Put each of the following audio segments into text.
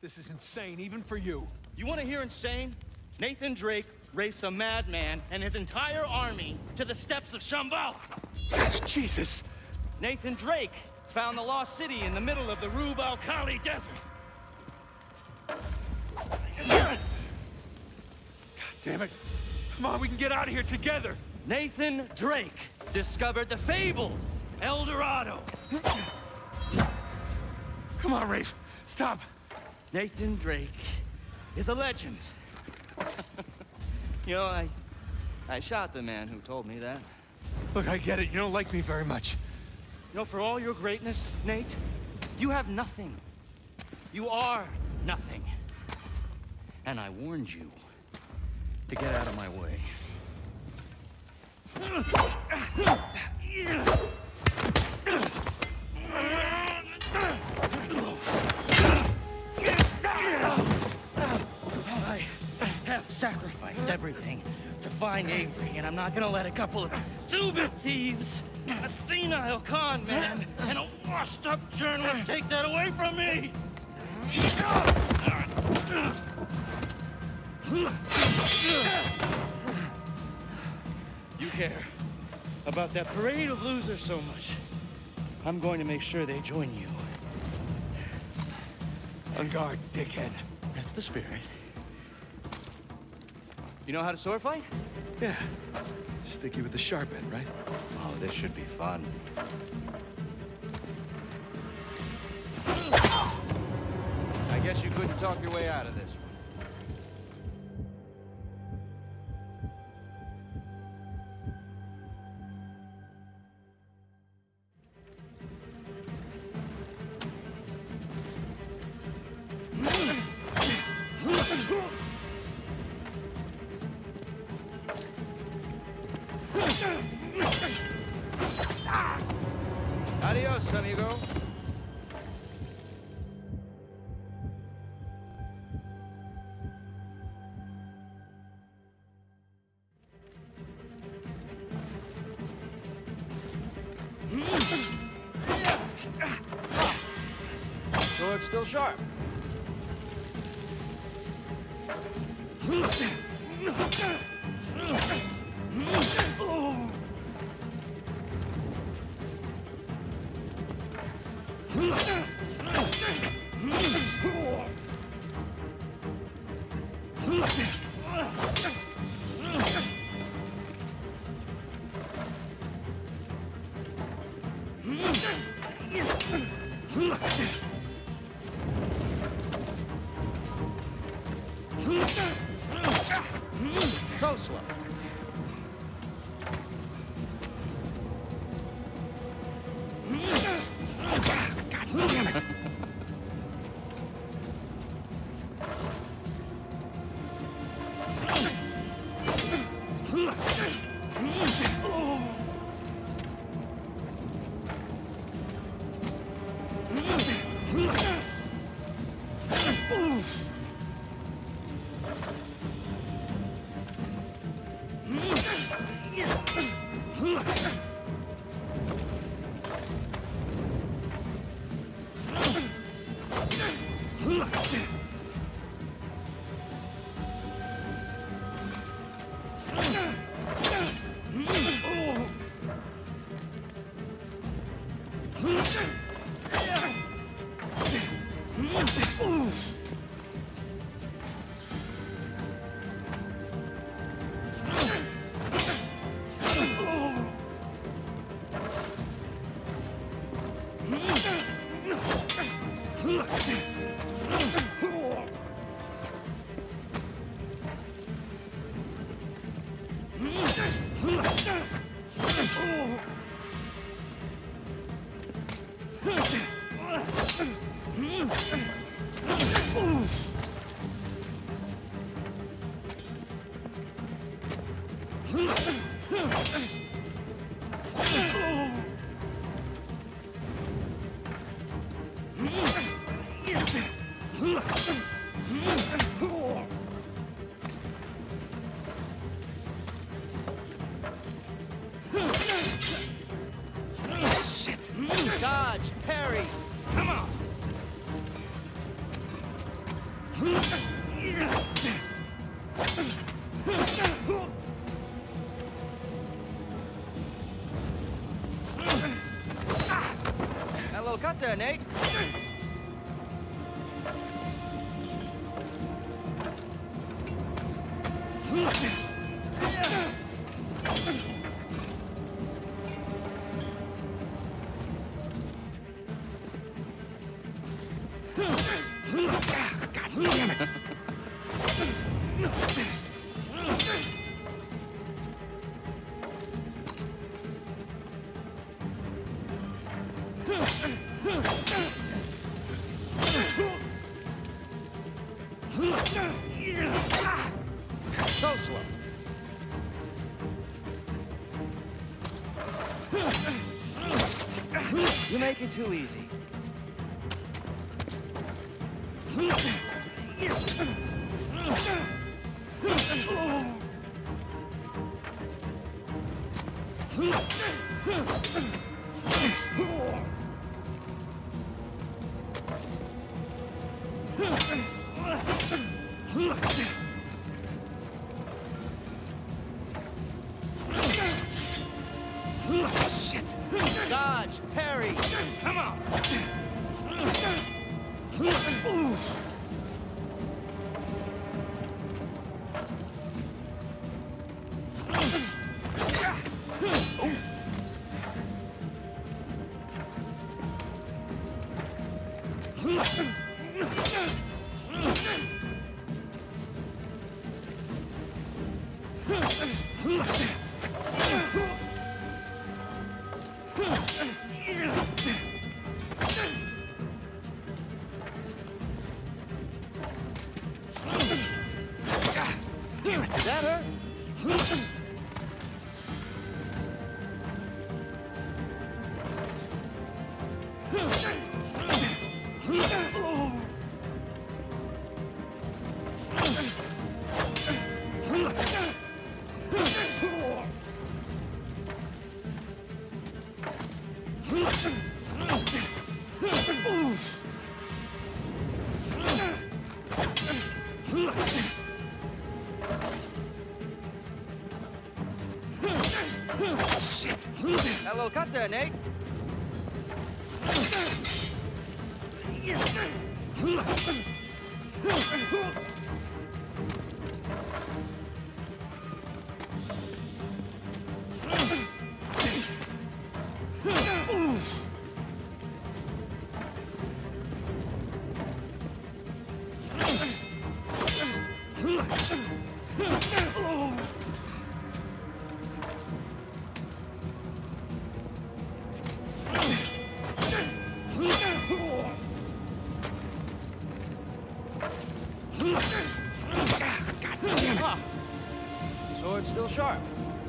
This is insane, even for you. You want to hear insane? Nathan Drake raced a madman and his entire army to the steppes of Shambhala. Jesus! Nathan Drake found the lost city in the middle of the Rub al-Khali desert. God damn it. Come on, we can get out of here together. Nathan Drake discovered the fabled El Dorado. Come on, Rafe. Stop. Nathan Drake is a legend. You know, I shot the man who told me that. Look, I get it. You don't like me very much. You know, for all your greatness, Nate, you have nothing. You are nothing. And I warned you to get out of my way. I have sacrificed everything to find Avery, and I'm not gonna let a couple of two-bit thieves, a senile con man, and a washed-up journalist take that away from me! You care about that parade of losers so much. I'm going to make sure they join you. On guard, dickhead. That's the spirit. You know how to sword fight? Yeah. Sticky with the sharp end, right? Oh, this should be fun. I guess you couldn't talk your way out of this one. Adios, amigo. Sword's still sharp. So slow. God damn it. Dodge, parry, come on! Hello, cut there, Nate. So slow. You make it too easy. Shit. Dodge, parry. Come on. Damn it, did that hurt? Shit. Hello, cut there, Nate. Sword's still sharp.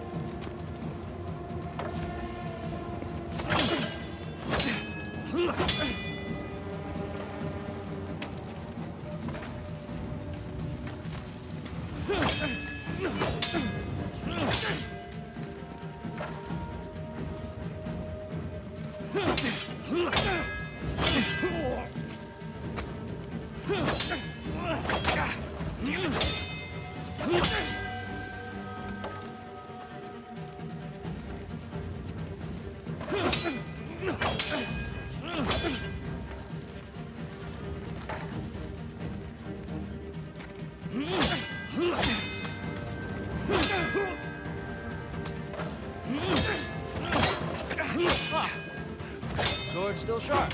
Sword's still sharp.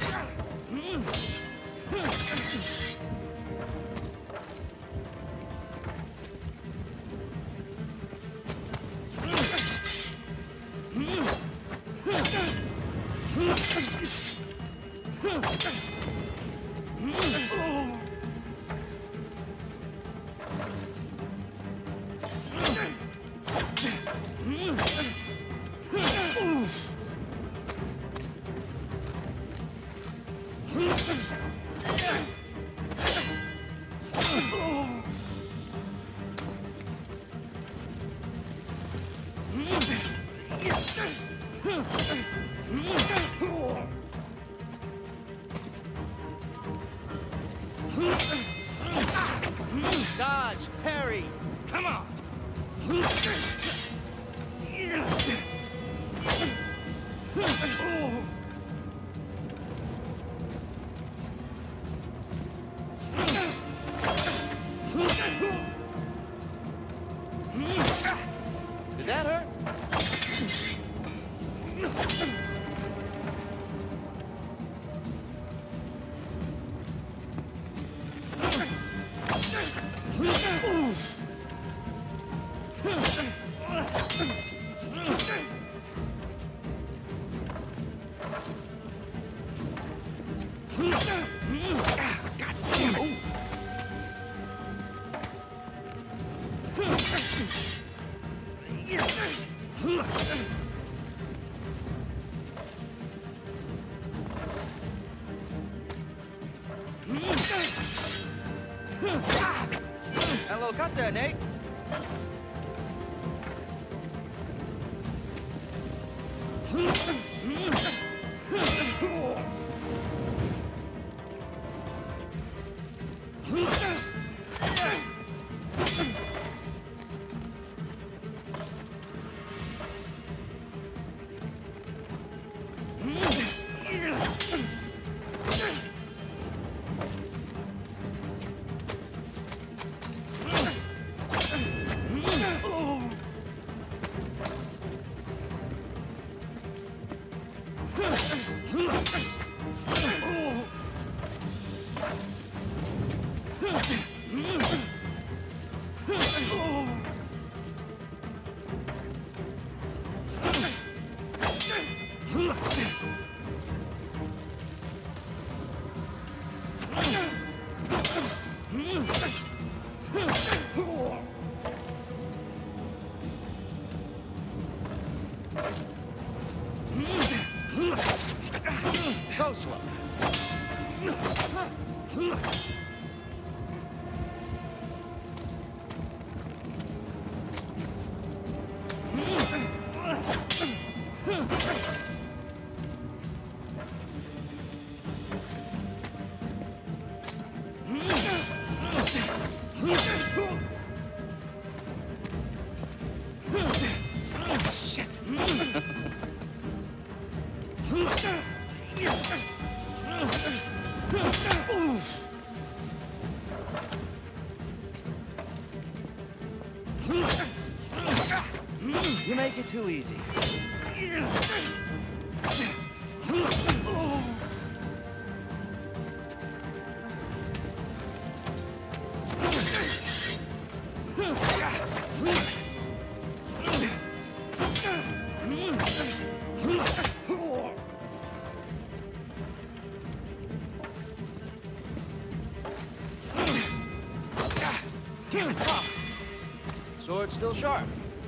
Dodge, parry. Come on. cut there, Nate. So slow. You make it too easy. Damn it, tough. Sword still sharp.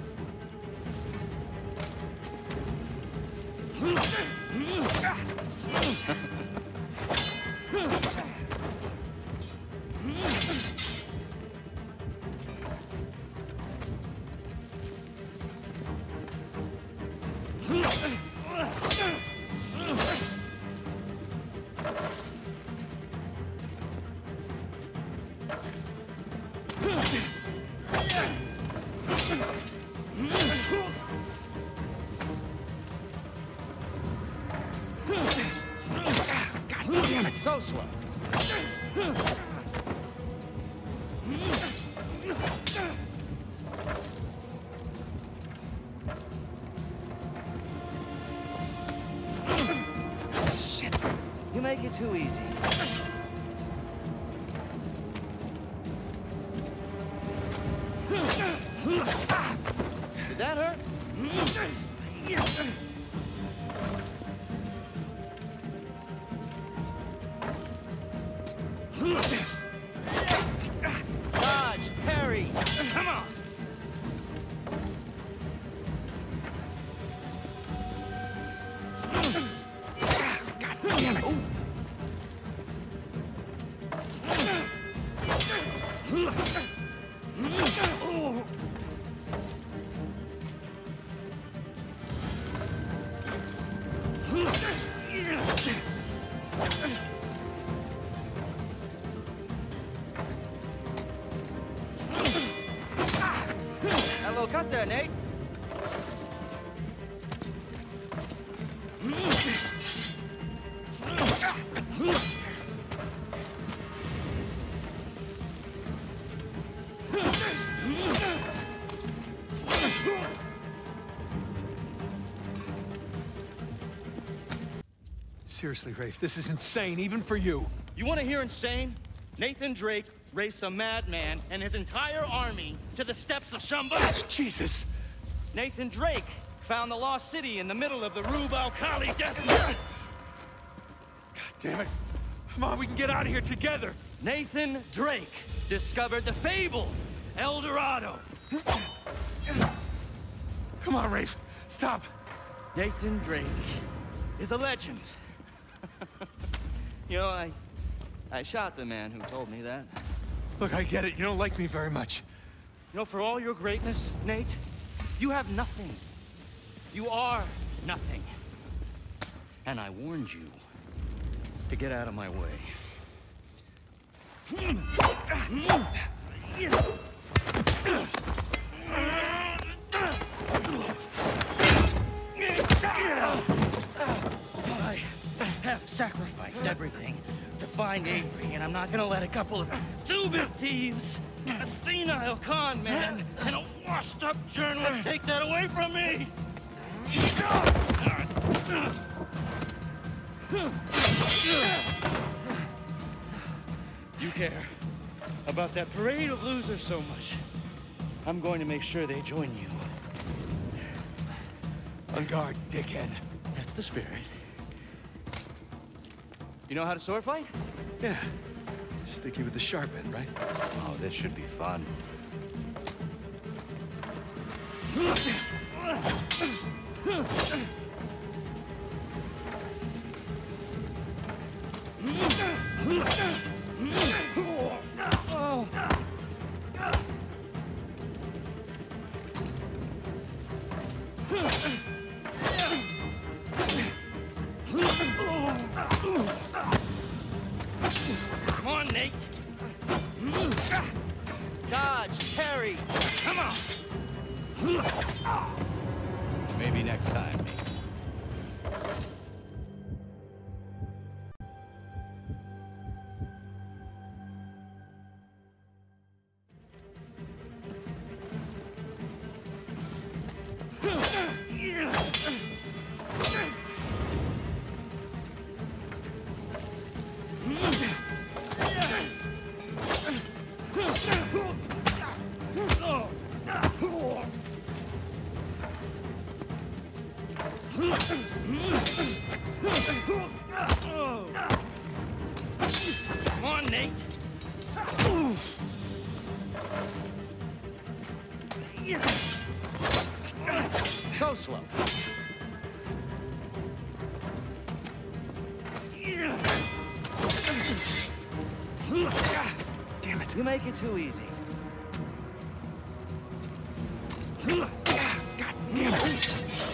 So slow. Shit. You make it too easy. Did that hurt? Dodge, parry. Come on. God damn it. Hello, cut there, Nate. Seriously, Rafe, this is insane, even for you. You want to hear insane? Nathan Drake raced a madman and his entire army to the steps of Shambhala. Jesus! Nathan Drake found the lost city in the middle of the Rub al-Khali Desert. God damn it. Come on, we can get out of here together. Nathan Drake discovered the fabled El Dorado. Come on, Rafe. Stop. Nathan Drake is a legend. You know, I shot the man who told me that. Look, I get it. You don't like me very much. You know, for all your greatness, Nate, you have nothing. You are nothing. And I warned you to get out of my way. I have sacrificed everything to find Avery, and I'm not gonna let a couple of two-bit thieves, a senile con man, and a washed-up journalist take that away from me! You care about that parade of losers so much. I'm going to make sure they join you. On guard, dickhead. That's the spirit. You know how to sword fight? Yeah. Sticky with the sharp end, right? Oh, this should be fun. Come on, Nate. Dodge, parry. Come on. Maybe next time, Nate. Come on, Nate. So slow. Damn it. You make it too easy. God damn it.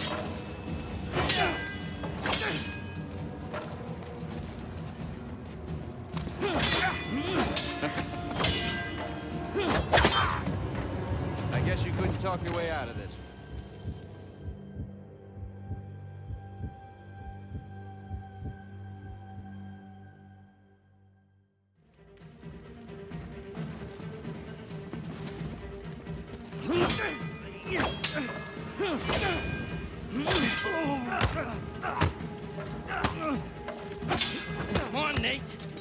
I guess you couldn't talk your way out of this. Come on, Nate.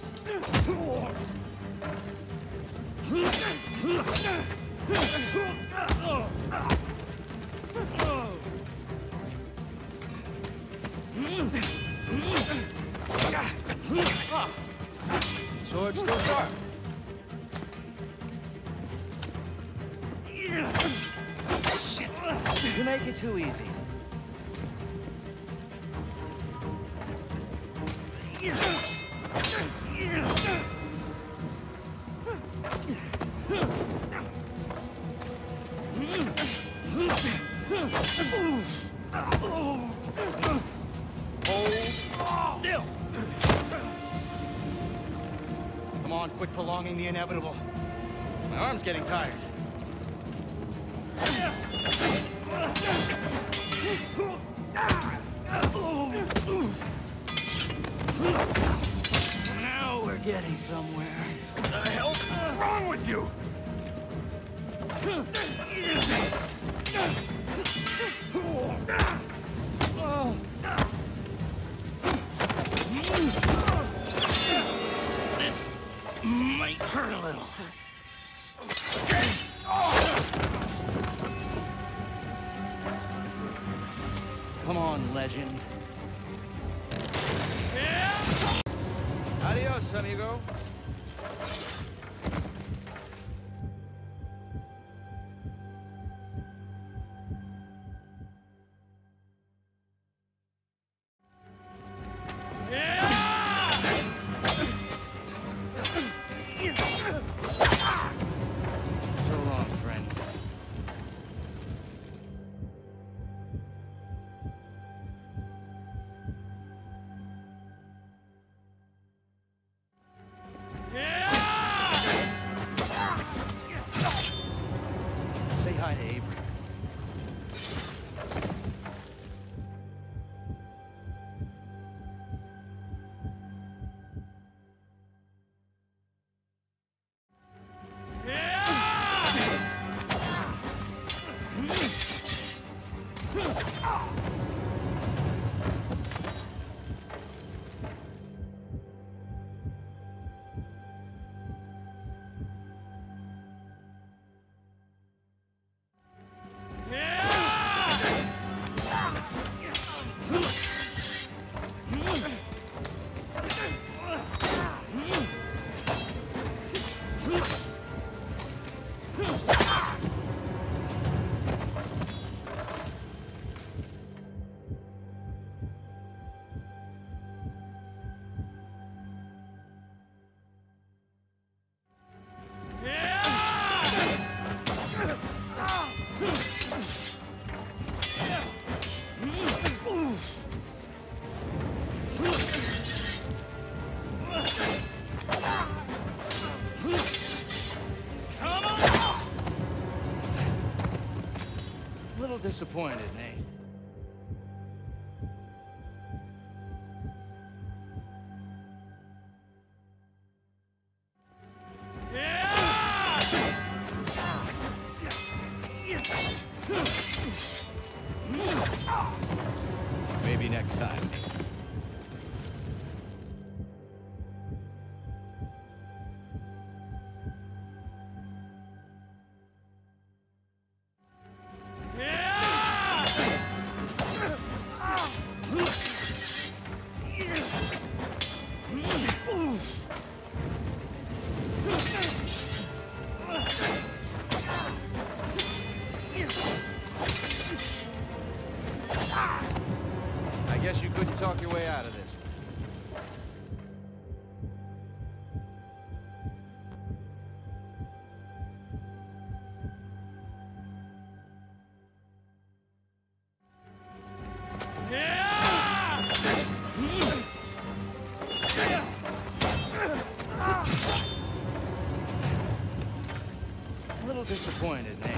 Sword still sharp. Shit. You make it too easy. Still. Come on, quit prolonging the inevitable. My arm's getting tired. Now we're getting somewhere. What the hell's wrong with you? This might hurt a little. Come on, legend. Adios, amigo. So long, friend. disappointed, Nate. Maybe next time. I guess you couldn't talk your way out of this. A little disappointed, Nate.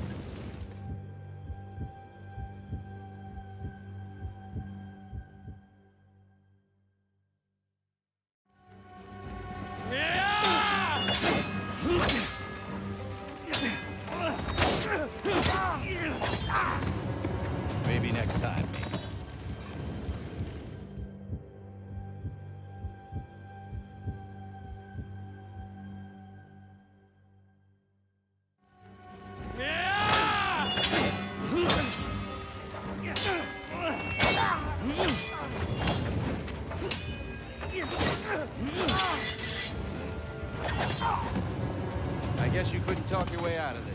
Maybe next time. I guess you couldn't talk your way out of this.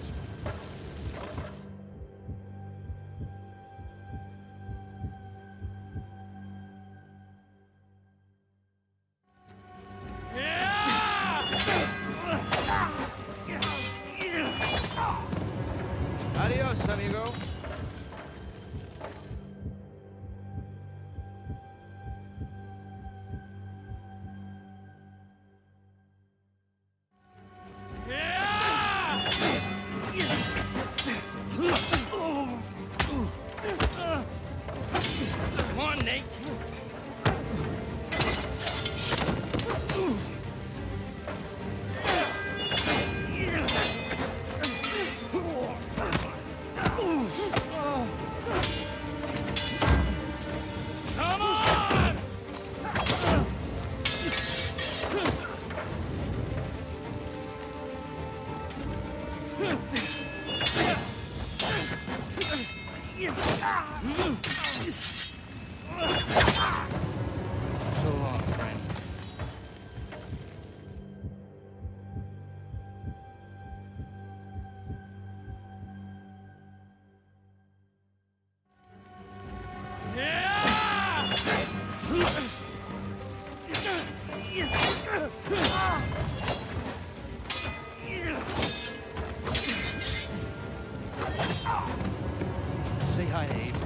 Adios, amigo. Come on, Nate. Come on! So long, friend. Say hi to Avery.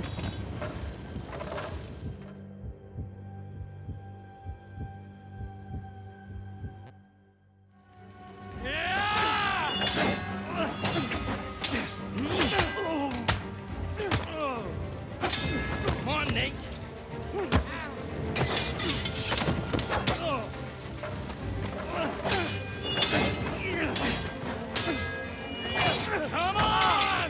Come on, Nate. Come on!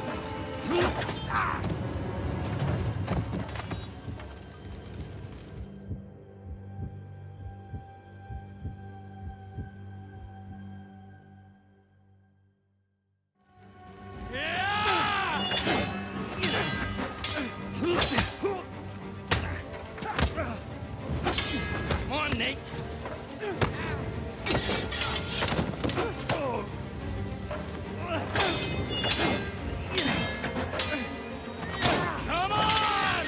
Come on, Nate. Come on!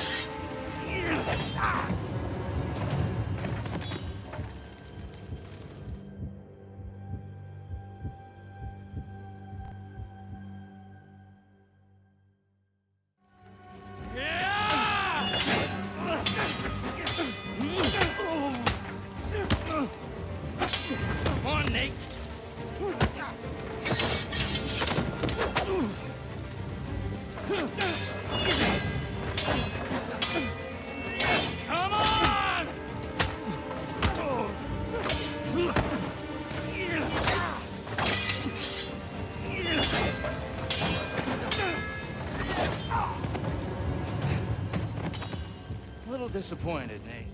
disappointed, Nate.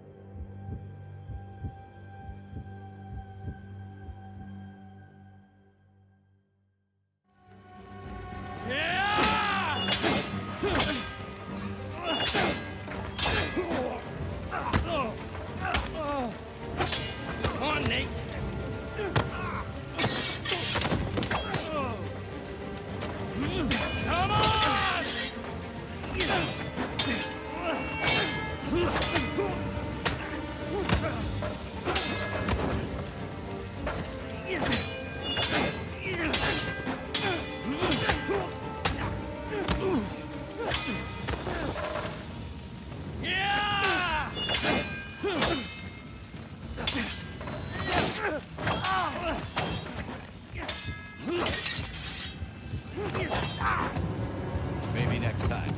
Come on, Nate. Come on! Maybe next time.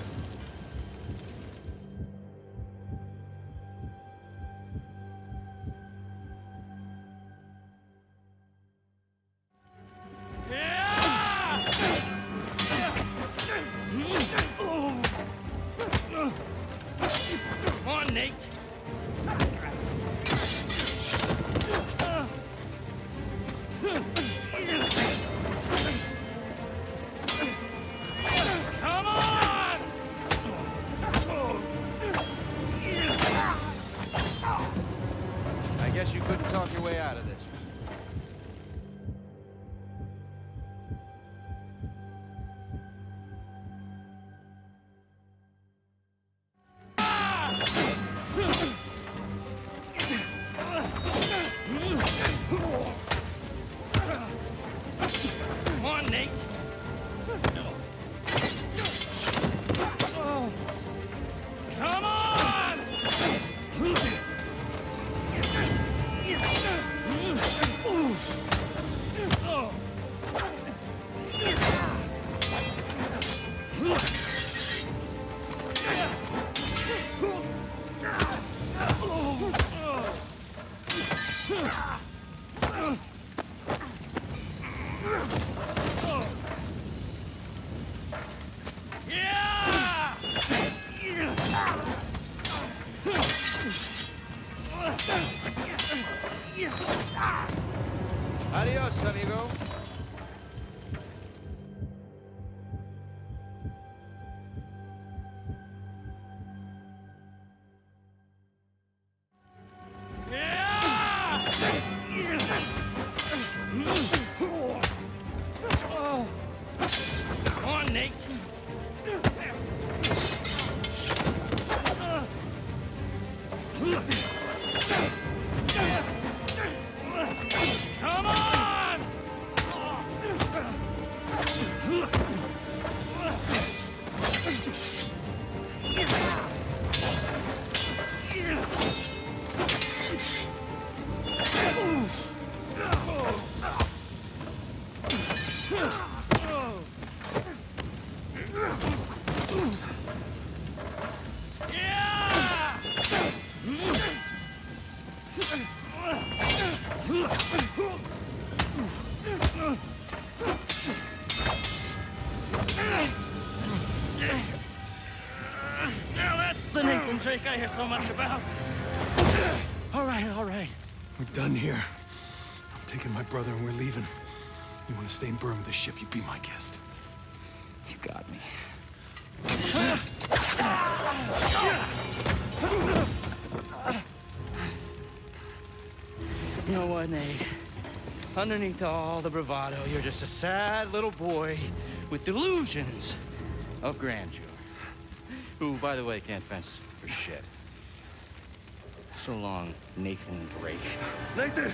Come on, Nate. Come on! I guess you couldn't talk your way out of this. Come on, Nate. Come on! Adios, amigo. Come on, Nate. Come on! Now that's the Nathan Drake I hear so much about. All right. We're done here. I'm taking my brother and we're leaving. You want to stay and burn with the ship, you be my guest. You got me. You know what, Nate? Underneath all the bravado, you're just a sad little boy with delusions of grandeur. Who, by the way, can't fence for shit. So long, Nathan Drake. Nathan!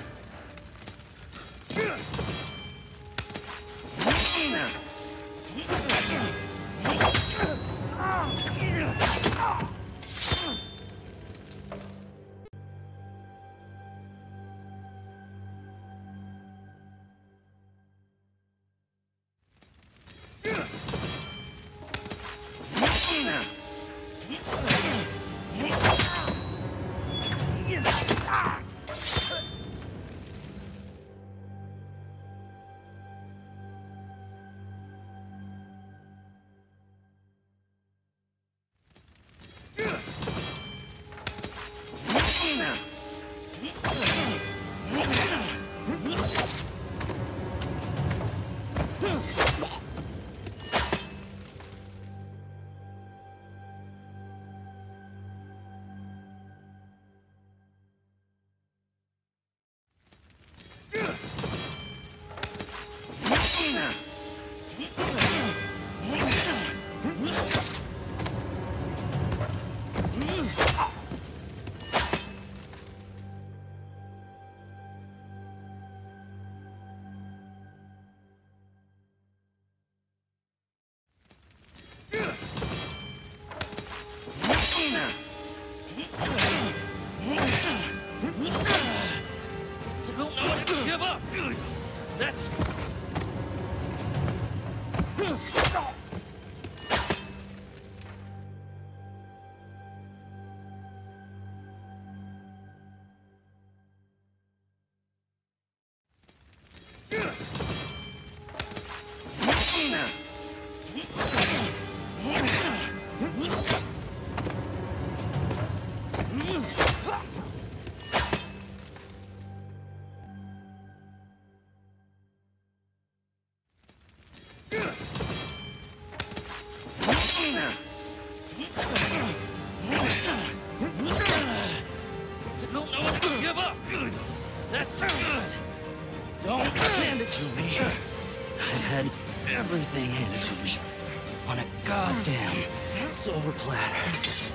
Everything handed to me on a goddamn silver platter.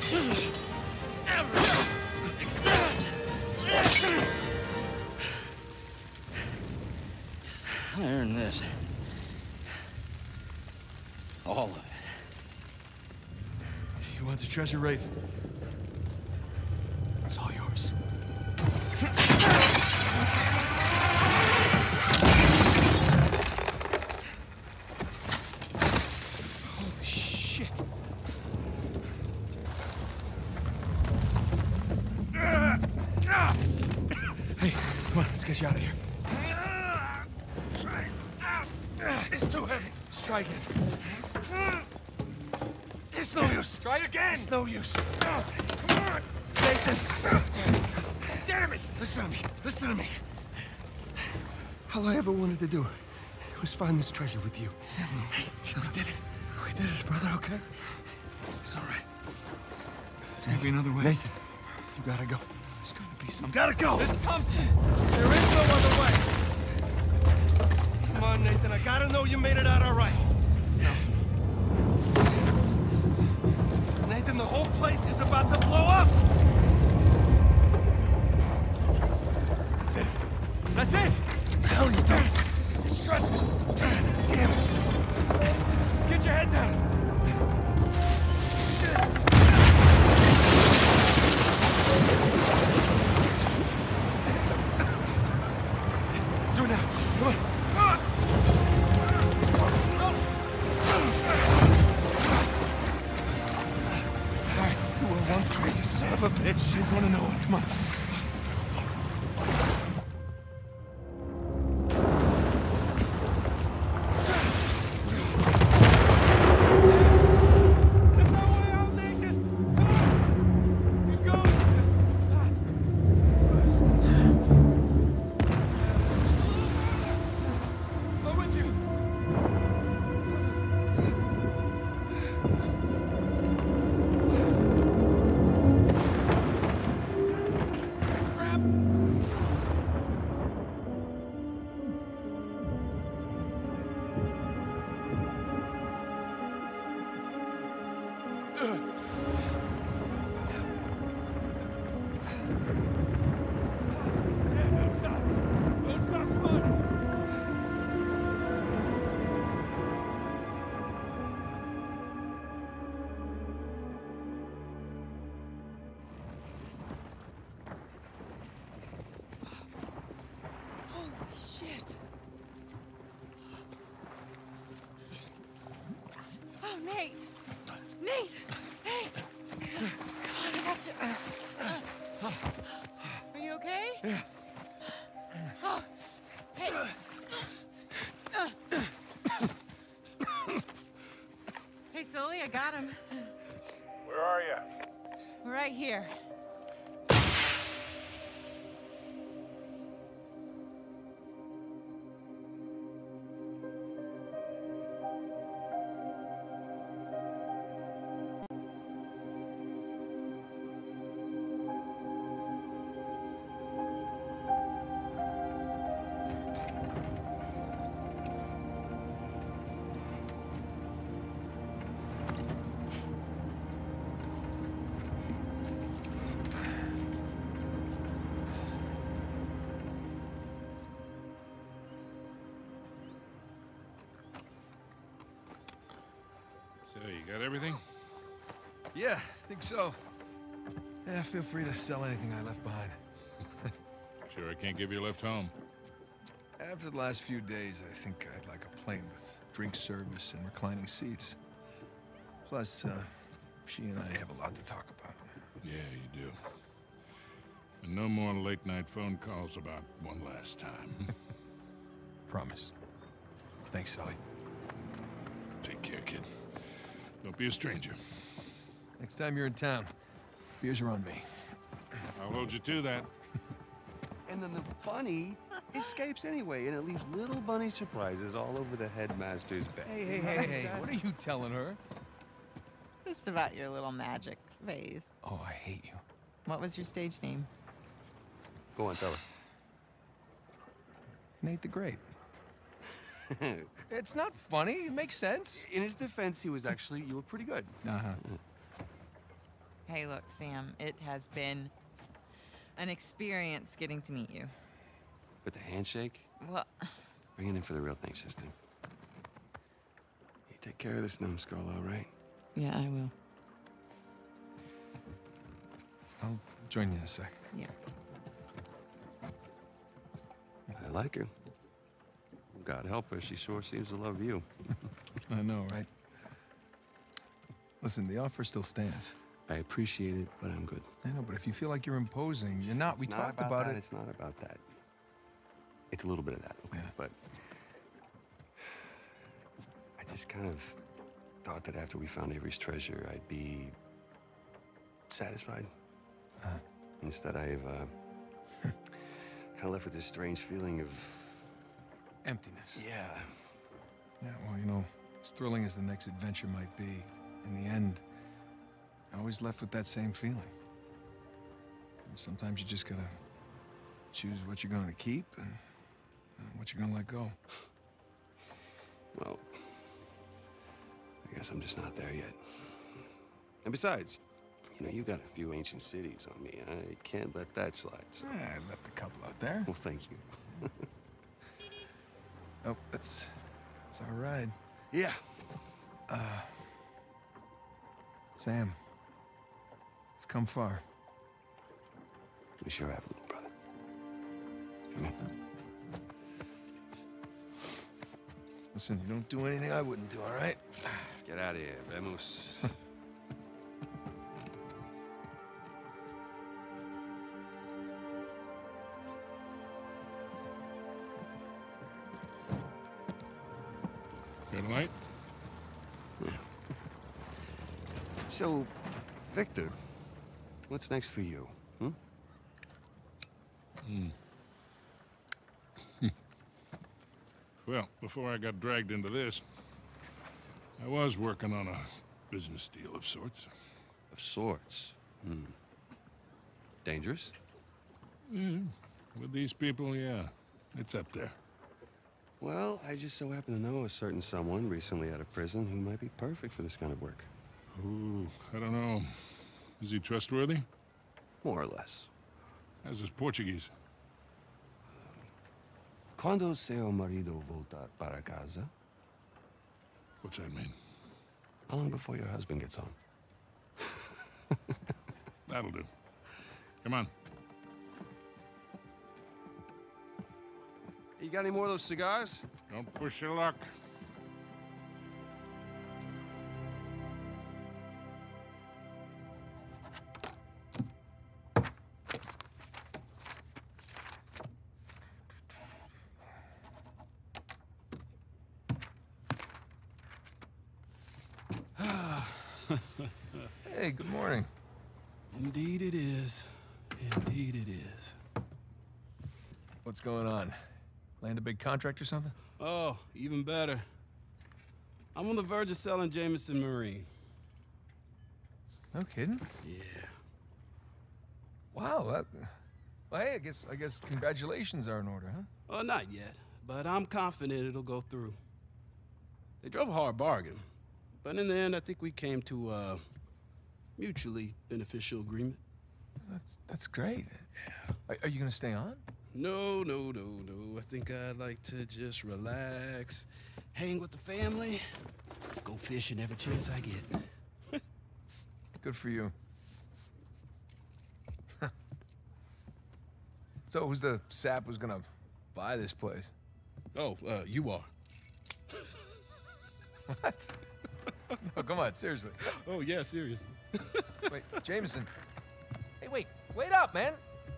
I earned this. All of it. You want the treasure, Rafe? It's all yours. Let's get you out of here. It's too heavy. Let's try again. It's no use. Try again. It's no use. Come on. Nathan. Damn it. Listen to me. Listen to me. All I ever wanted to do was find this treasure with you. We did it. We did it, brother, okay? It's all right. There's gonna be another way. Nathan, you gotta go. There's gonna be some. You gotta go. There's something. There is no other way. Come on, Nathan. I gotta know you made it out all right. No. Nathan, the whole place is about to blow up. That's it. That's it. What the hell are you doing? It's stressful. God damn it. Let's get your head down. Do it now. Come on. All right. You were one crazy son of a bitch. I just want to know it. Come on. Nate! Nate! Hey! Come on, I got you. Are you okay? Yeah. Oh, hey! Hey, Sully, I got him. Where are you? We're right here. Got everything? Yeah, I think so. Yeah, feel free to sell anything I left behind. Sure I can't give you a lift home. After the last few days, I think I'd like a plane with drink service and reclining seats. Plus, she and I have a lot to talk about. Yeah, you do. And no more late-night phone calls about one last time. Promise. Thanks, Sully. Take care, kid. Don't be a stranger. Next time you're in town, beers are on me. I'll hold you to that. And then the bunny escapes anyway, and it leaves little bunny surprises all over the headmaster's bed. Hey, what are you telling her? Just about your little magic phase. Oh, I hate you. What was your stage name? Go on, tell her. Nate the Great. It's not funny. It makes sense. In his defense, you were pretty good. Uh-huh. Hey, look, Sam, it has been an experience getting to meet you. But the handshake, Well, bring it in for the real thing, sister. You take care of this numbskull, all right? yeah, I will. I'll join you in a sec. Yeah. I like her. God help her, she sure seems to love you. I know, right? Listen, the offer still stands. I appreciate it, but I'm good. I know, but if you feel like you're imposing, you're not. We talked about it. It's not about that. It's a little bit of that, okay? Yeah. But I just kind of thought that after we found Avery's treasure, I'd be satisfied. Instead, I've kind of left with this strange feeling of Emptiness. yeah. Yeah, well, you know, as thrilling as the next adventure might be, in the end, I always left with that same feeling. And sometimes you just gotta choose what you're going to keep and what you're gonna let go. Well, I guess I'm just not there yet. And besides, you know, you've got a few ancient cities on me. I can't let that slide, so... I left a couple out there. Well, thank you. Oh, that's our ride. Yeah. Sam, you've come far. We sure have, little brother. Come here. Listen, you don't do anything I wouldn't do, all right? Get out of here, vamos. Good night. So, Victor, what's next for you? Well, before I got dragged into this, I was working on a business deal of sorts. Of sorts. Dangerous? With these people, yeah. It's up there. Well, I just so happen to know a certain someone recently out of prison who might be perfect for this kind of work. Ooh, I don't know. Is he trustworthy? More or less. How's his Portuguese? Quando seu marido voltar para casa? What's that mean? How long before your husband gets home? That'll do. Come on. You got any more of those cigars? Don't push your luck. Hey, good morning. Indeed it is. Indeed it is. What's going on? Land a big contract or something? Oh, even better. I'm on the verge of selling Jameson Marine. No kidding. Yeah. Wow, that... Well, hey, I guess congratulations are in order, huh? Well, not yet, but I'm confident it'll go through. They drove a hard bargain, but in the end, I think we came to a mutually beneficial agreement. That's great. Are you gonna stay on? No. I think I'd like to just relax, hang with the family, go fishing every chance I get. Good for you. So who's the sap who's gonna buy this place? Oh, you are. What? No, come on, seriously. Oh, yeah, seriously. Wait, Jameson. Hey, wait up, man.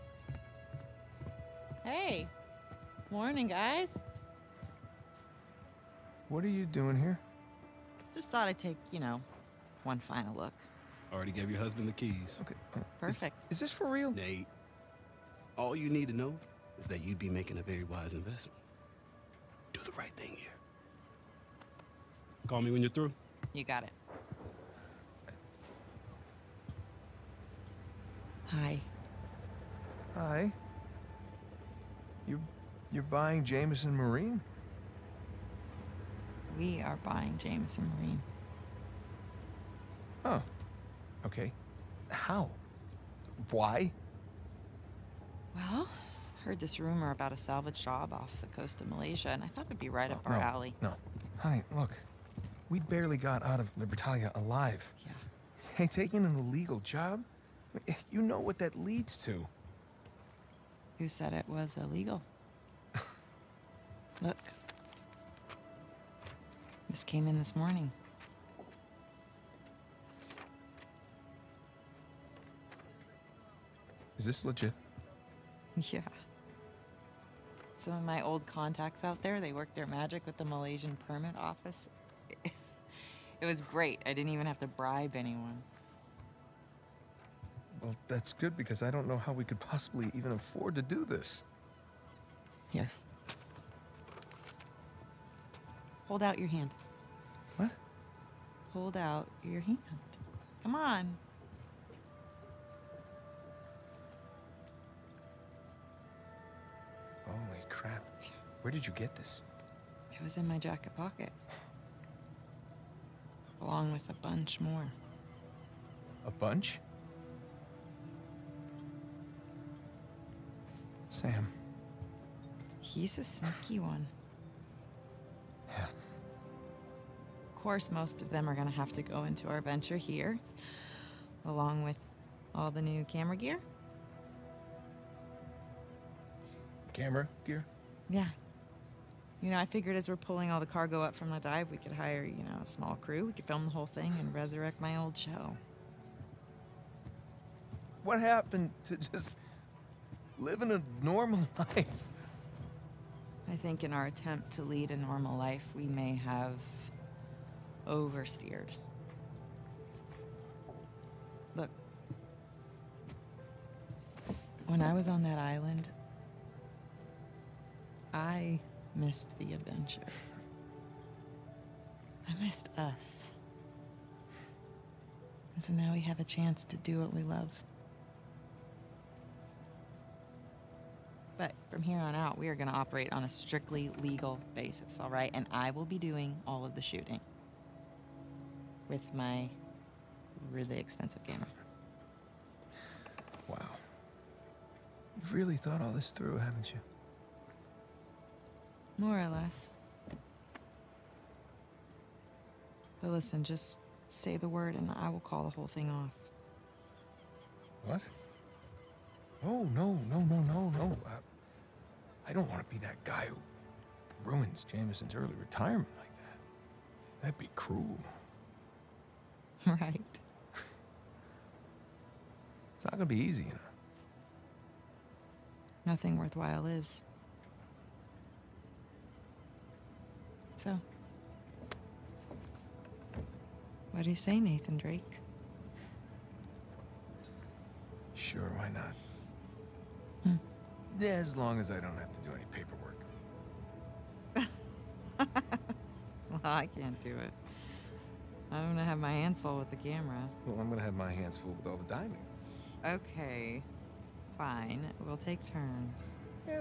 Hey. Morning, guys. What are you doing here? Just thought I'd take, you know, one final look. Already gave your husband the keys. Okay. Perfect. Is this for real? Nate, all you need to know is that you'd be making a very wise investment. Do the right thing here. Call me when you're through. You got it. Hi. Hi. You're buying Jameson Marine? We are buying Jameson Marine. Oh. Okay. How? Why? Well, heard this rumor about a salvage job off the coast of Malaysia, and I thought it'd be right up our alley. No. Honey, look. We barely got out of Libertalia alive. Yeah. Hey, taking an illegal job? You know what that leads to. Who said it was illegal? Look. This came in this morning. Is this legit? Yeah. Some of my old contacts out there, they worked their magic with the Malaysian permit office. It was great. I didn't even have to bribe anyone. Well, that's good because I don't know how we could possibly even afford to do this. Here. Hold out your hand. What? Hold out your hand. Come on. Holy crap. Where did you get this? It was in my jacket pocket. Along with a bunch more. A bunch? Sam. He's a sneaky one. Yeah. Of course, most of them are gonna have to go into our venture here, along with all the new camera gear. Camera gear? Yeah. You know, I figured as we're pulling all the cargo up from the dive, we could hire, you know, a small crew. We could film the whole thing and resurrect my old show. What happened to just living a normal life? I think in our attempt to lead a normal life, we may have oversteered. Look, when I was on that island, I missed the adventure. I missed us. And so now we have a chance to do what we love. But from here on out, we are going to operate on a strictly legal basis, all right? And I will be doing all of the shooting with my really expensive camera. Wow. You've really thought all this through, haven't you? More or less. But listen, just say the word and I will call the whole thing off. What? Oh, no. I don't want to be that guy who ruins Jameson's early retirement like that. That'd be cruel. Right. It's not gonna be easy, you know. Nothing worthwhile is. So, what do you say, Nathan Drake? Sure, why not? Hmm. Yeah, as long as I don't have to do any paperwork. Well, I can't do it. I'm gonna have my hands full with the camera. Well, I'm gonna have my hands full with all the diving. Okay, fine. We'll take turns. Yeah.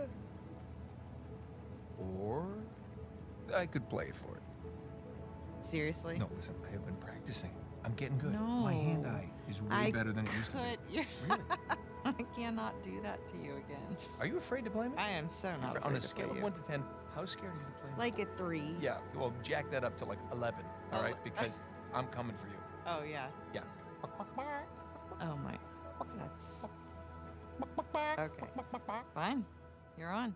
Or I could play for it. Seriously? No, listen, I have been practicing. I'm getting good. No. My hand-eye is way better than it used to be. Your... Really? I cannot do that to you again. Are you afraid to play me? I am so not On afraid a to scale play of you. 1 to 10, how scared are you to play me? Like a 3. Yeah, well, jack that up to like 11, all right? Because I'm coming for you. Oh, yeah. Yeah. Oh, my. That's... Okay. Fine. You're on.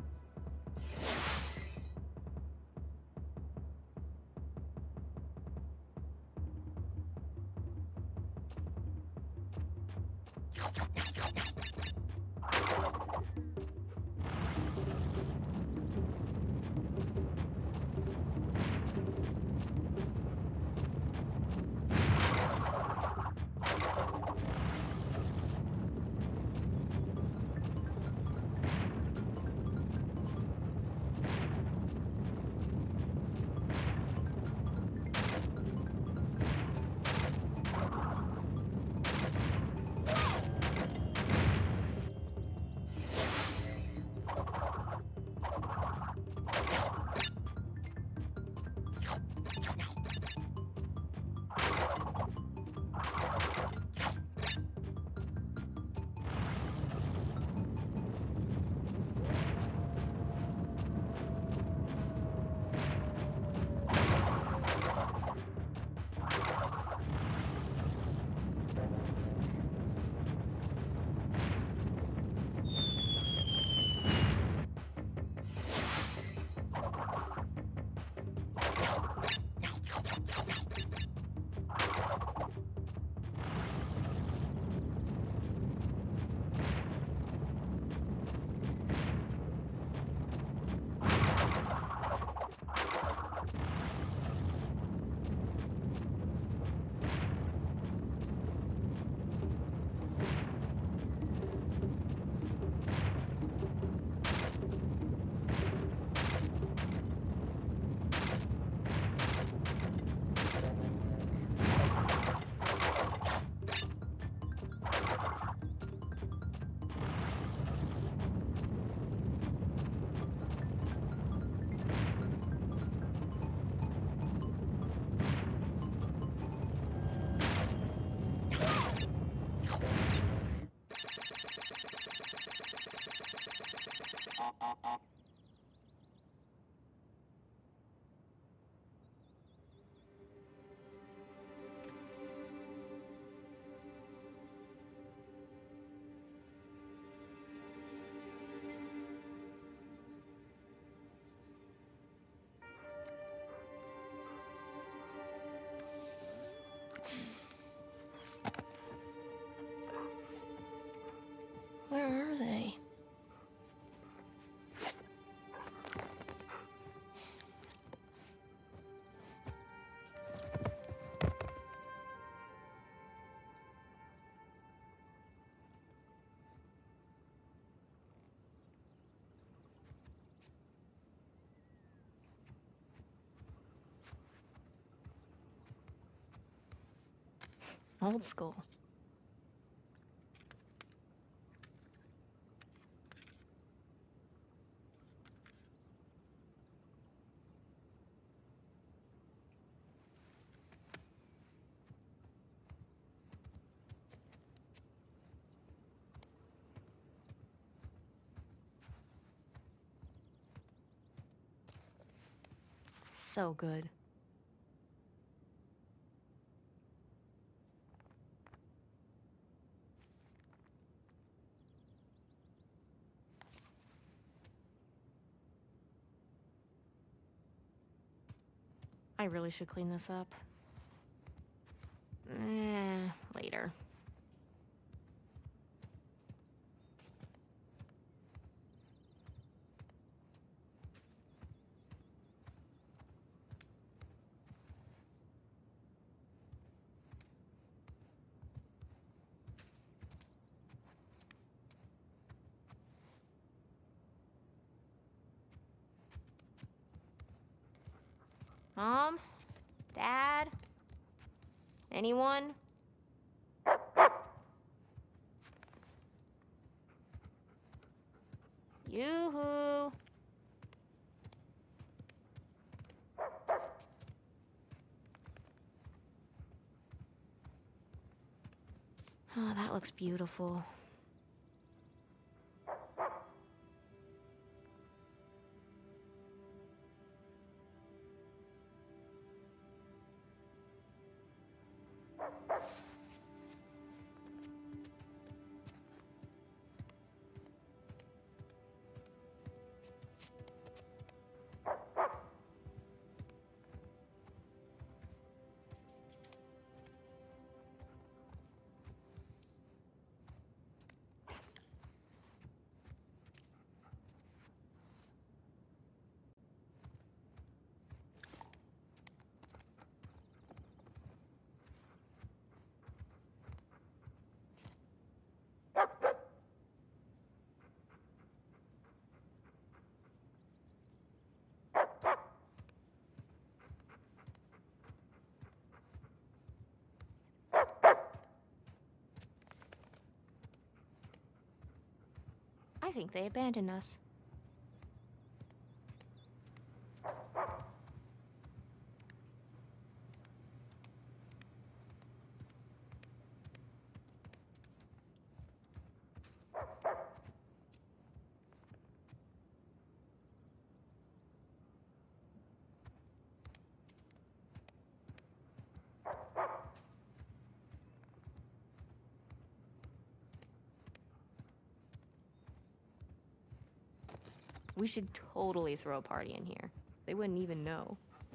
Where are they? Old school. So good. I really should clean this up. Later. Mom? Dad? Anyone? Yoo-hoo! Oh, that looks beautiful. I think they abandoned us. We should totally throw a party in here. They wouldn't even know.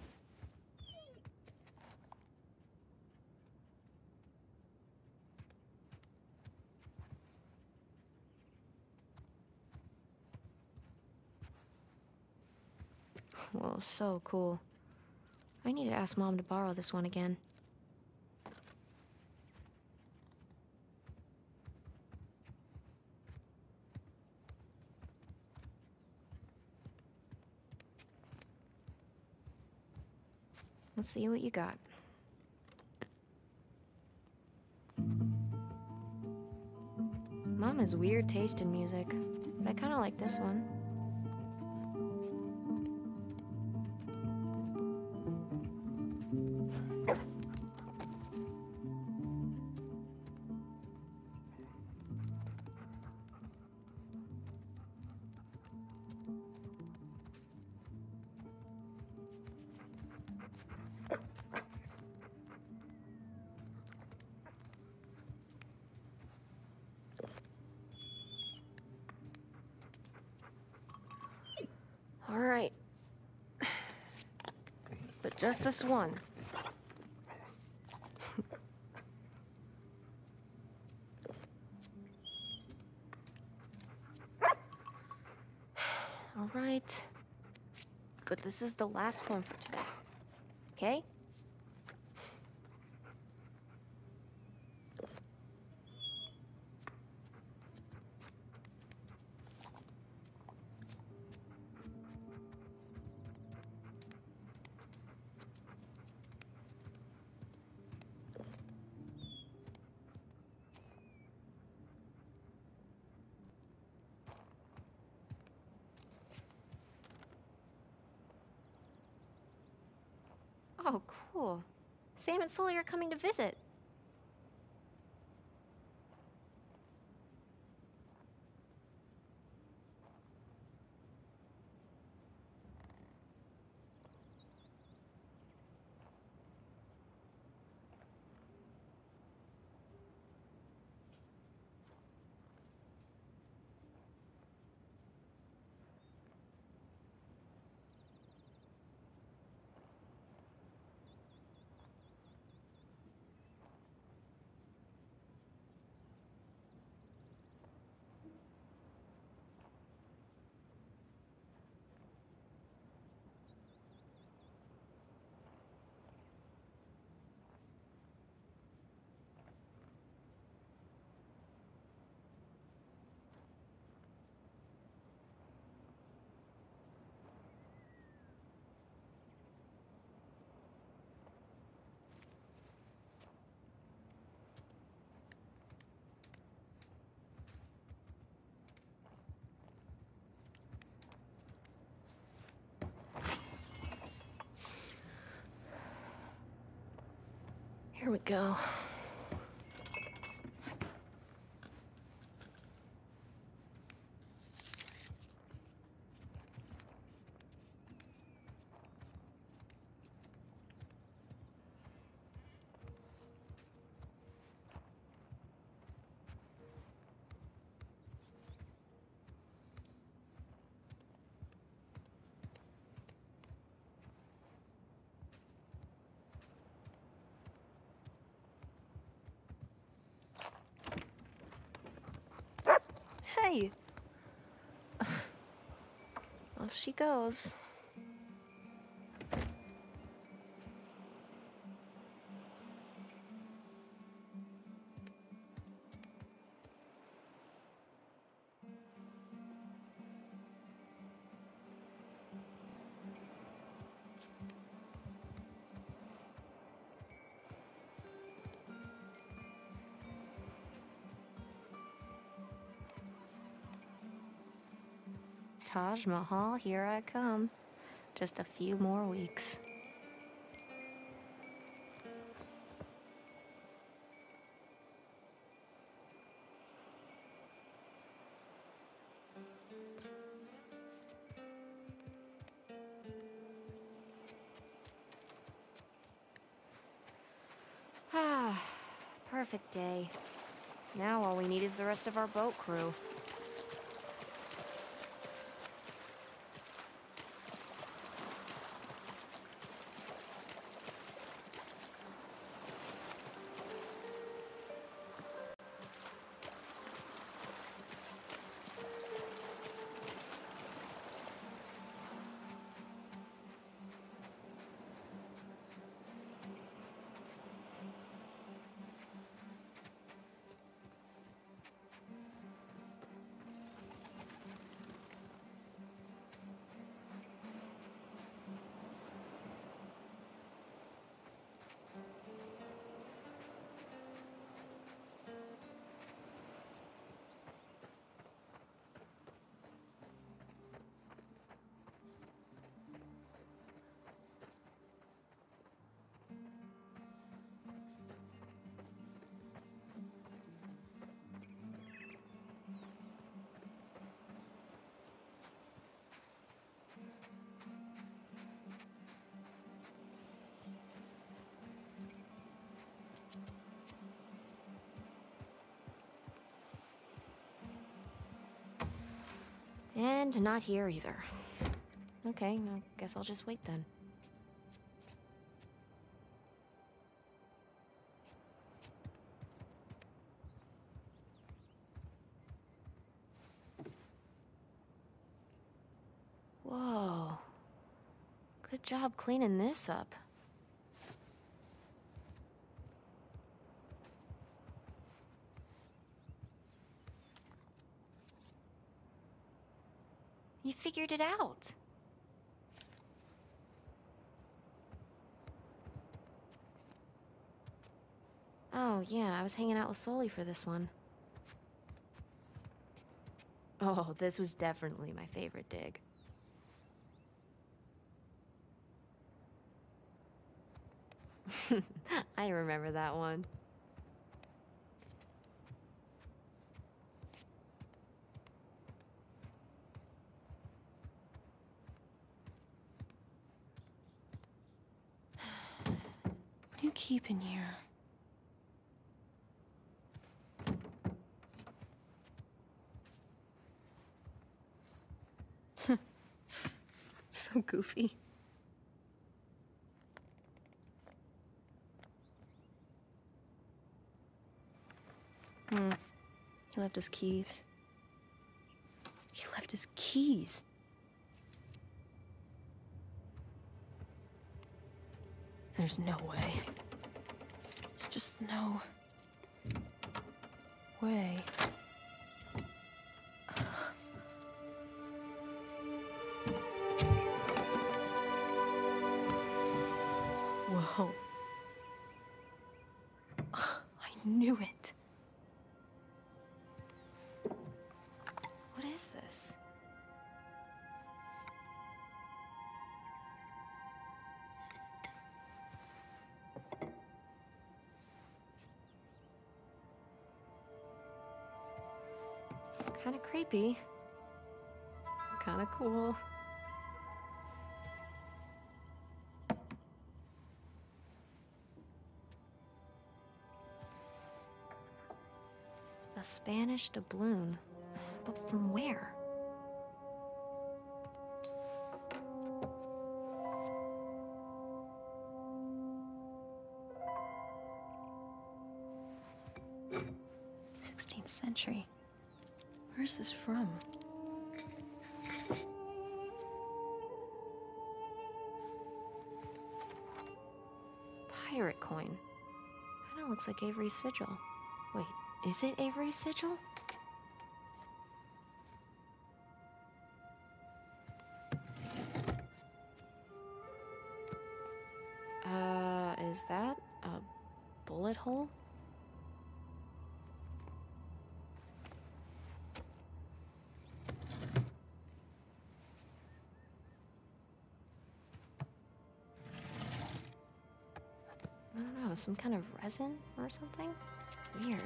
Whoa, so cool. I need to ask Mom to borrow this one again. Let's see what you got. Mom has weird taste in music, but I kind of like this one. All right. But just this one. All right. But this is the last one for today. Okay? Oh, cool. Sam and Sully are coming to visit. Here we go. Hey! Off she goes. Taj Mahal, here I come. Just a few more weeks. Ah, perfect day. Now all we need is the rest of our boat crew. And not here either. Okay, I guess I'll just wait then. Whoa. Good job cleaning this up. You figured it out. Oh, yeah, I was hanging out with Sully for this one. Oh, this was definitely my favorite dig. I remember that one. What do you keep in here? So goofy. He left his keys. He left his keys. There's no way. There's just no way. Whoa. I knew it. What is this? Kinda creepy. Kinda cool. A Spanish doubloon. But from where? '16th century. Where's this from? Pirate coin. Kinda looks like Avery's sigil. Wait, is it Avery's sigil? Is that a bullet hole? some kind of resin or something? Weird.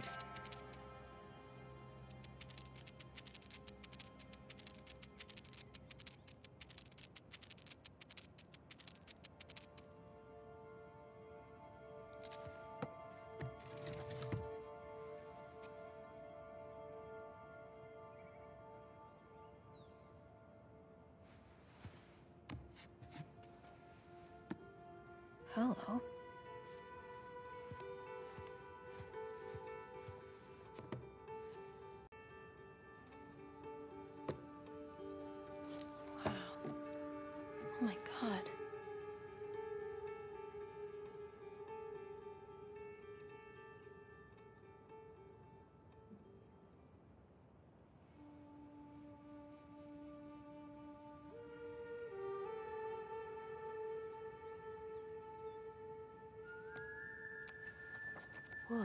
Hello. Wow. Oh my God. Whoa.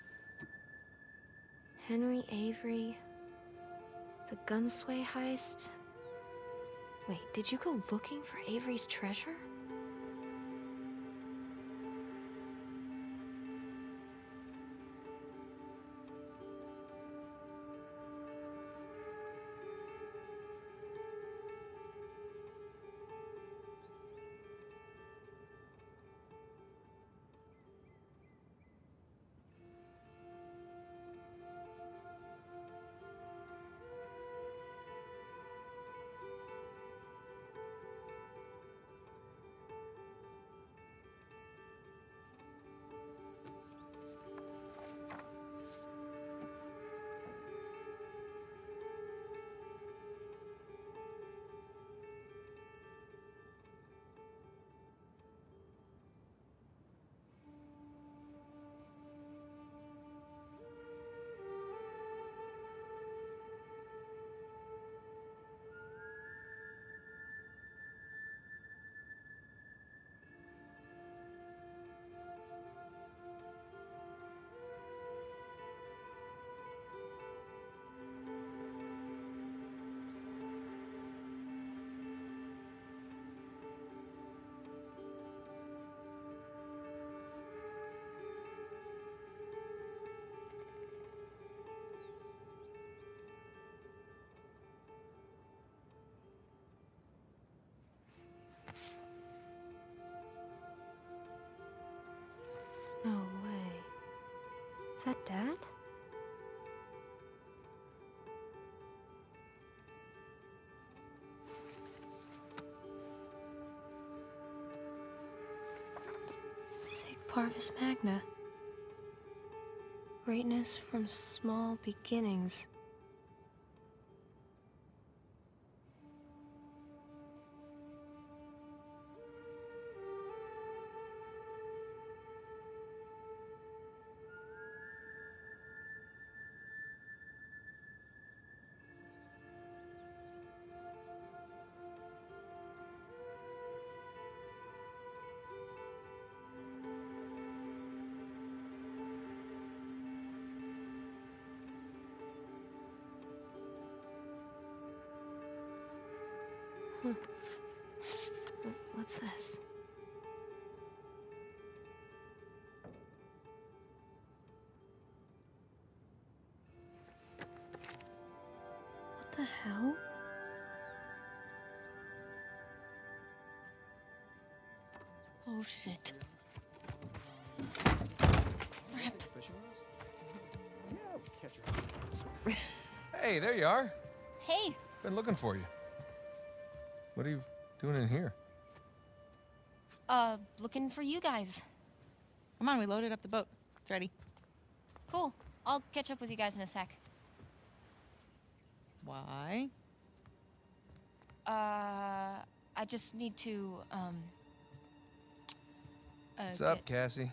Henry Avery. The Gunsway heist. Wait, did you go looking for Avery's treasure? No way. Is that Dad? Sig Parvis Magna. Greatness from small beginnings. What's this? What the hell? Oh shit. Crap. Hey, there you are. Hey. Been looking for you. What are you doing in here? Looking for you guys. Come on, we loaded up the boat. It's ready. Cool. I'll catch up with you guys in a sec. Why? I just need to, What's up, Cassie?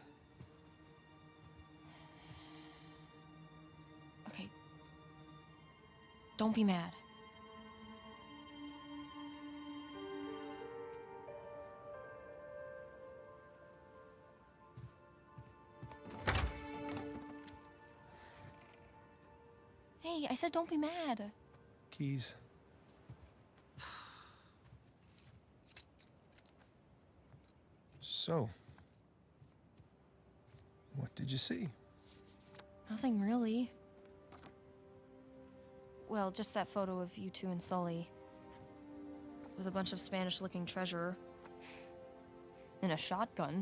Okay. Don't be mad. Hey, I said don't be mad. Keys. So, What did you see? Nothing really. Well, just that photo of you two and Sully. With a bunch of Spanish-looking treasure. And a shotgun.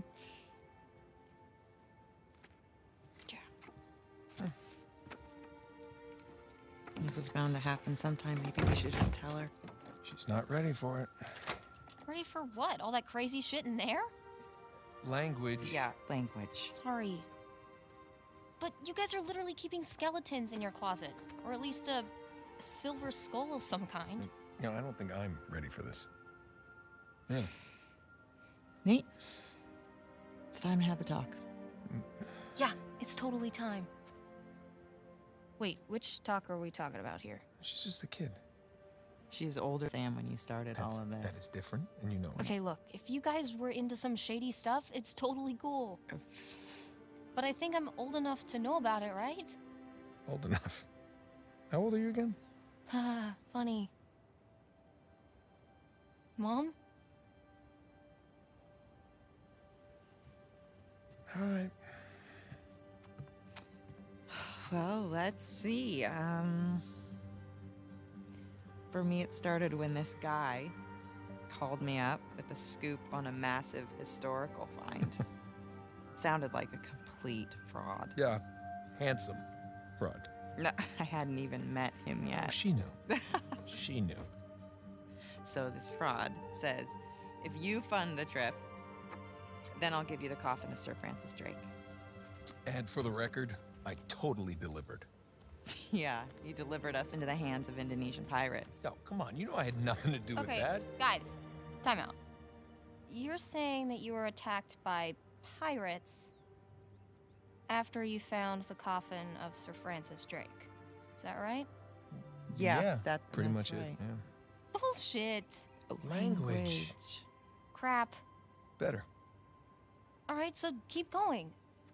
Yeah. This was bound to happen sometime. Maybe we should just tell her. She's not ready for it. Ready for what? All that crazy shit in there? Language. Yeah, language. Sorry. But you guys are literally keeping skeletons in your closet. Or at least a silver skull of some kind. You know, I don't think I'm ready for this. Yeah. Nate, it's time to have the talk. Yeah, it's totally time. Wait, which talk are we talking about here? She's just a kid. She's older than Sam when you started all of that. That is different, and you know it. Okay, look, if you guys were into some shady stuff, it's totally cool. But I think I'm old enough to know about it, right? Old enough. How old are you again? Haha, funny. Mom? All right. Well, let's see. For me, it started when this guy called me up with a scoop on a massive historical find. It sounded like a complete fraud. Yeah, handsome fraud. No, I hadn't even met him yet. Oh, she knew. She knew. So this fraud says, if you fund the trip, then I'll give you the coffin of Sir Francis Drake. And for the record, I totally delivered. Yeah, you delivered us into the hands of Indonesian pirates. No, come on, you know I had nothing to do with that. Guys, time out. You're saying that you were attacked by pirates after you found the coffin of Sir Francis Drake. Is that right? Yeah, pretty that's much right. it. Yeah. Bullshit. Language. Crap. Better. All right, so keep going.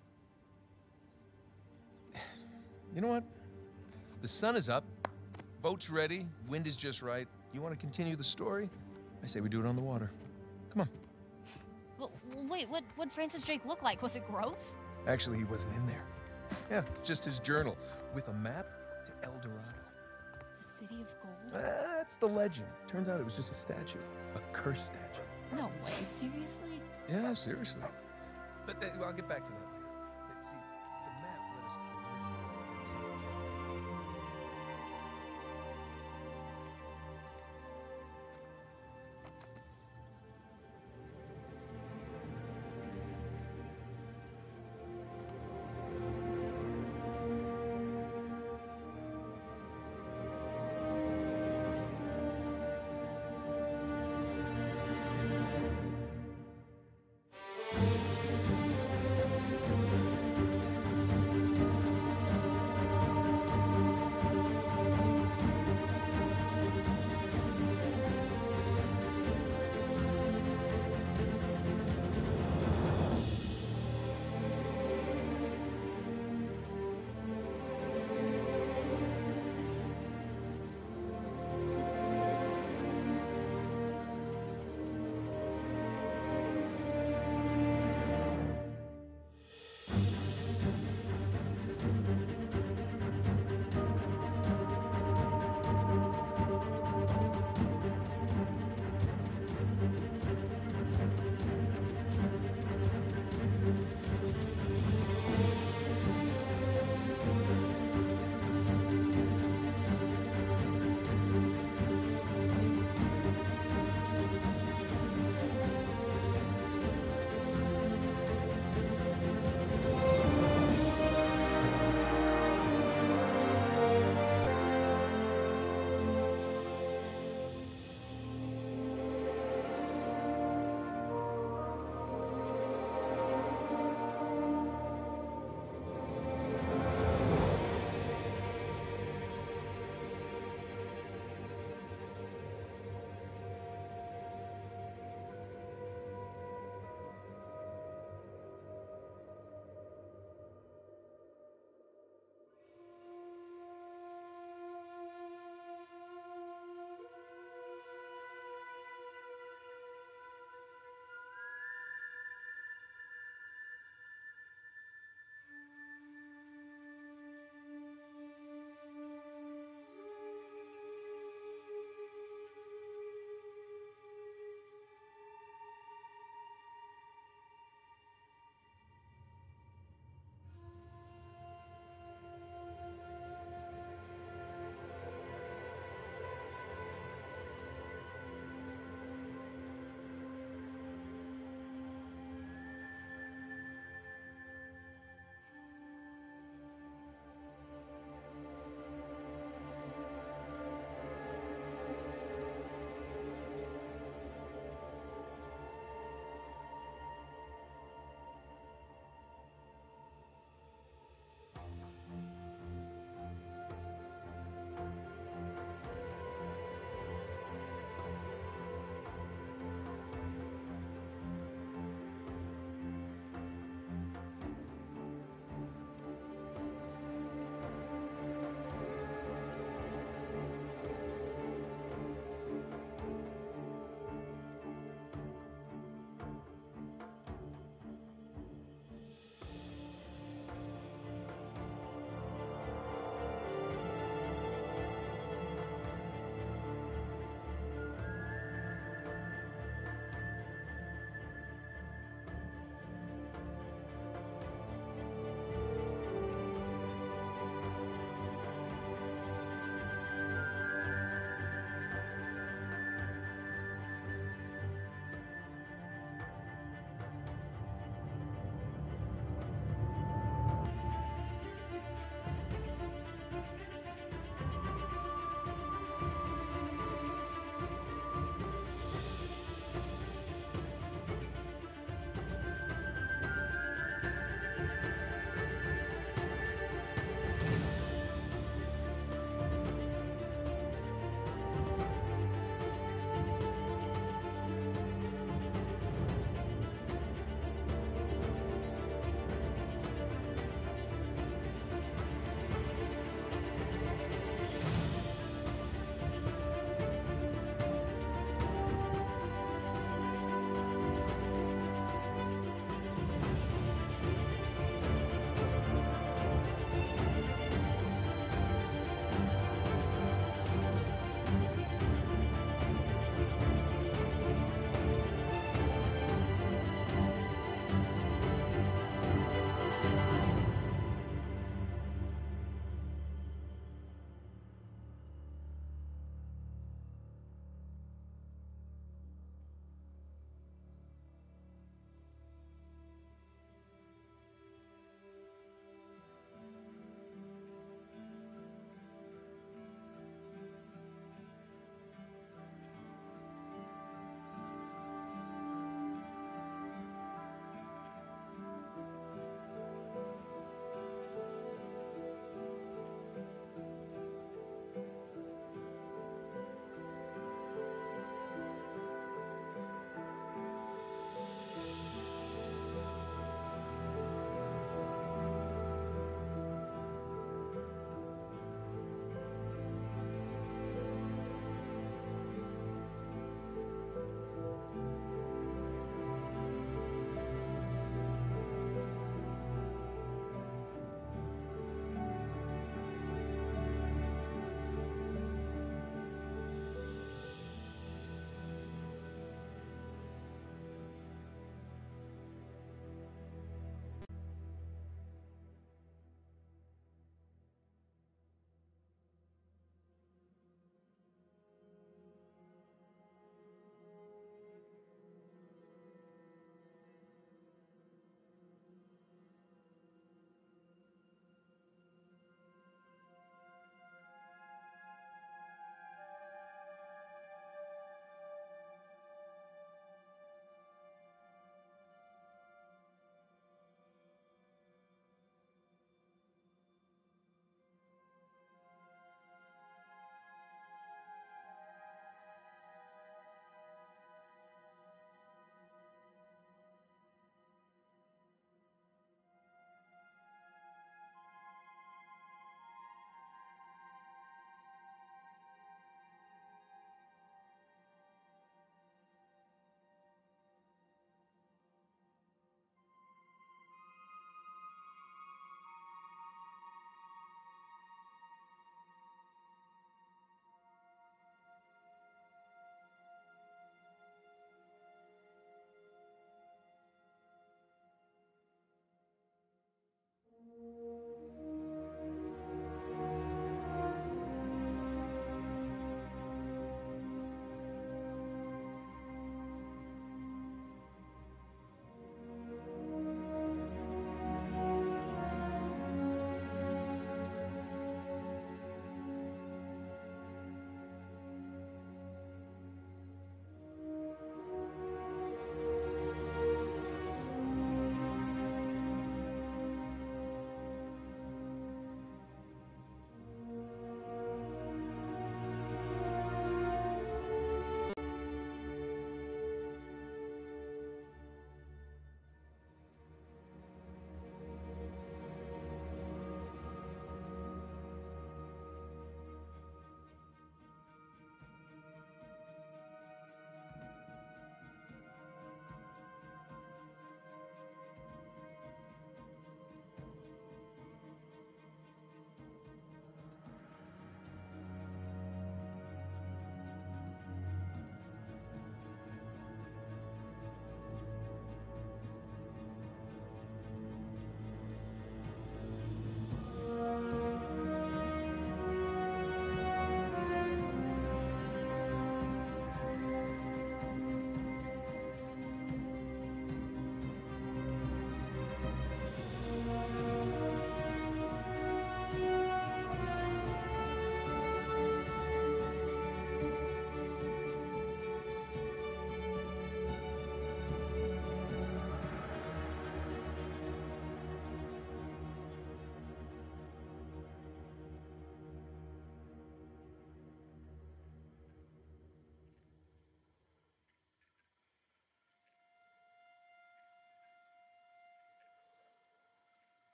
You know what? The sun is up, boat's ready, wind is just right. You want to continue the story? I say we do it on the water. Come on. Well, wait, what'd Francis Drake look like? Was it gross? Actually, he wasn't in there. Yeah, just his journal with a map to El Dorado. The City of Gold? That's the legend. Turns out it was just a statue, a cursed statue. No way, seriously? Yeah, seriously. But I'll get back to that.